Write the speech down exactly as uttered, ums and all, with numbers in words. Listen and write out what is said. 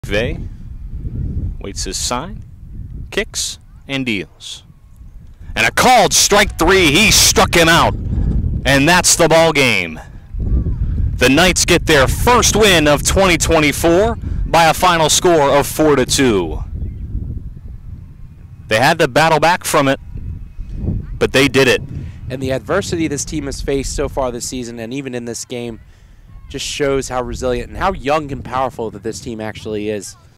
McVeigh waits his sign, kicks, and deals. And a called strike three. He struck him out. And that's the ball game. The Knights get their first win of twenty twenty-four by a final score of four to two. They had to battle back from it, but they did it. And the adversity this team has faced so far this season, and even in this game, just shows how resilient and how young and powerful that this team actually is.